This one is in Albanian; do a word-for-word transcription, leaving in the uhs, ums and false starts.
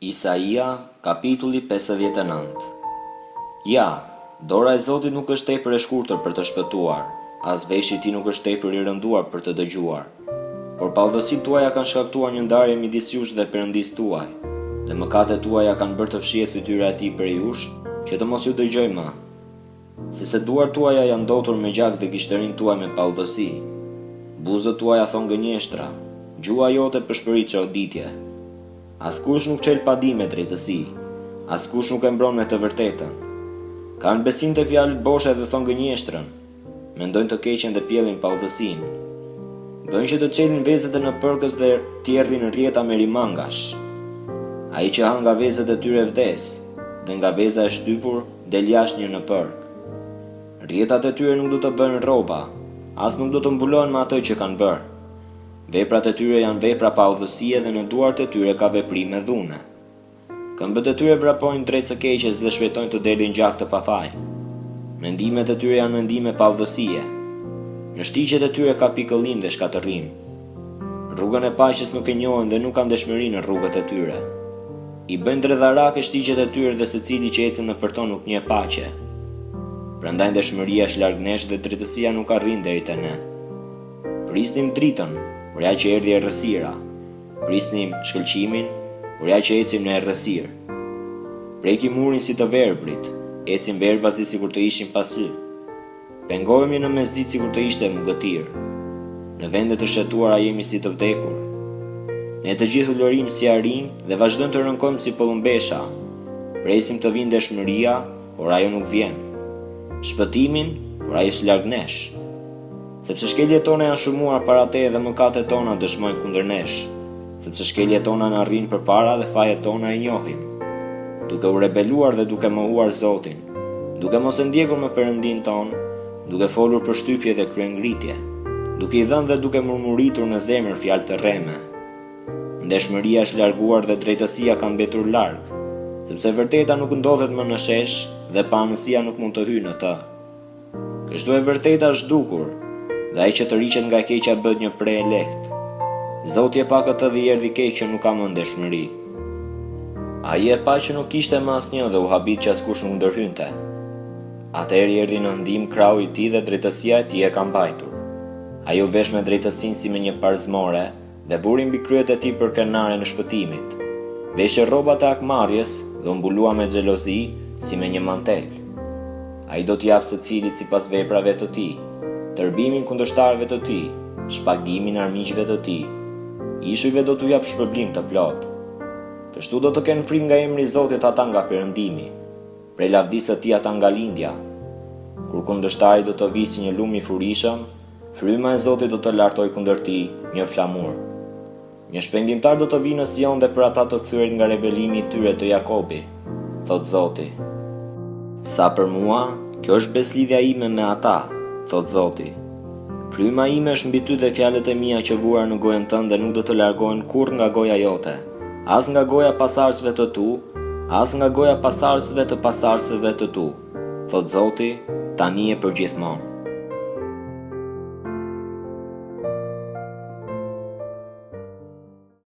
Isaia, kapitulli pesëdhjetë e nëntë. Ja, dora e Zotit nuk është tepër e shkurtër për të shpëtuar, as veshi i tij nuk është tepër i rënduar për të dëgjuar. Por pallëdhësitë tuaja kanë shkaktuar një ndarje midis jush dhe Perëndisë tuaj, dhe mëkatet tuaja kanë bërë të fshihet fytyra e tij prej jush, që të mos ju dëgjoj më. Sepse duart tuaja janë ndotur me gjak dhe gishtërinë tuaj me pallëdhësi. Buzët tuaja thon gënjeshtra, gjua jote përshpërit çoditje. Askush nuk çel padim me drejtësi, askush nuk e mbron me të vërtetën. Kanë besim të fjalët boshe dhe thon gënjeshtrën, mendojnë të keqen dhe pjellin pallëdhësinë. Bëjnë që të çelin vezët e në përkës dhe tjerrin rrjeta me rimangash. Ai që han nga vezët e tyre vdes, dhe nga veza e shtypur del jashtë një në përk. Rrjetat e tyre nuk do të bëjnë rroba, as nuk do të mbulohen me atë që kanë bërë. Veprat e tyre janë vepra pa udhësie dhe në duart e tyre ka veprime dhune. Këmbët e tyre vrapojnë drejt së keqes dhe shpejtojnë të delin gjak të pafaj. Mendimet e tyre janë mendime pa udhësie. Në shtiqet e tyre ka pikëllim dhe shkatërrim. Rrugën e paqes nuk e njohin dhe nuk kanë dëshmëri në rrugët e tyre. I bëjnë dredharake shtiqet e tyre dhe secili që ecën nëpër to nuk njeh paqe. Prandaj dëshmëria është larg nesh dhe drejtësia nuk arrin deri te ne. Prisnim dritën, por ja që erdhi errësira. Prisnim shkëlqimin, por ja që ecim në errësirë. Prekim murin si të verbrit, ecim verbasi sikur të ishim pa sy. Pengohemi në mesditë sikur të ishte mugëtir. Në vende të shetuara jemi si të vdekur. Ne të gjithë ulorim si arim dhe vazhdojmë të rënkojmë si pollumbesha. Presim të vinë dëshmëria, por ajo nuk vjen. Shpëtimin, por ai është larg nesh. Sepse shkeljet tona janë shumuar para teje dhe mëkatet tona dëshmojnë kundër nesh, sepse shkeljet tona na rrinë përpara dhe fajet tona e njohim. Duke u rebeluar dhe duke mohuar Zotin, duke mos e ndjekur me Perëndin ton, duke folur për shtypje dhe kryengritje, duke i dhënë dhe duke murmuritur në zemër fjalë të rreme. Ndeshmëria është larguar dhe drejtësia ka mbetur larg, sepse vërteta nuk ndodhet më në shesh dhe pamësia nuk mund të hyjë në të. Kështu e vërteta është dukur, dhe ai që të riqet nga keqja bëhet një pre e lehtë. Zoti e pa këtë dhe i erdhi keq që nuk ka më ndeshmëri. Ai e pa që nuk kishte më asnjë dhe u habit që askush nuk ndërhynte. Atëherë erdhi në ndihmë krau i tij dhe drejtësia e tij e ka mbajtur. Ai u vesh me drejtësinë si me një parzmore dhe vuri mbi kryet e tij për krenaren e shpëtimit. Veshë rrobat e akmarrjes dhe u mbulua me xhelozi si me një mantel. Ai do t'i japë secilit sipas veprave të tij, tërbimin kundërshtarëve të tij, shpagimin armiqve të tij. Ishujve do t'u jap shpërblim të plot. Kështu do të kenë frikë nga emri i Zotit ata nga perëndimi, prej lavdisë së tij ata nga lindja. Kur kundërshtari do të vijë si një lum i furishëm, fryma e Zotit do të lartoj kundër tij një flamur. Një shpendimtar do të vijë në Sion dhe për ata të kthyer nga rebelimi i tyre të Jakobi, thot Zoti. Sa për mua, kjo është beslidhja ime me ata, thot Zoti. Fryma ime është mbi ty dhe fjalët e mia që vuara në gojën tënde nuk do të largohen kurrë nga goja jote, as nga goja pasarsëve të tu, as nga goja pasarsëve të pasarsëve të tu, thot Zoti, tani e përgjithmonë.